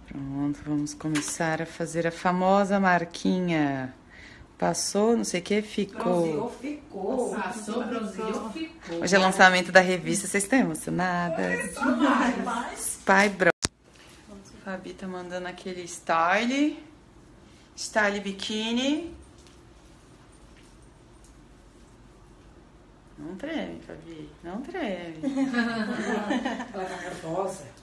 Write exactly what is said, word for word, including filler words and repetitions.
Pronto, vamos começar a fazer a famosa marquinha. Passou, não sei o que, ficou. Bronzeou, ficou. Passou, bronzeou, ficou. Hoje é lançamento da revista, vocês estão emocionadas? Demais. Pai Bro. Fabi tá mandando aquele style. Style biquíni. Não treme, Fabi. Não treme. Ela tá nervosa.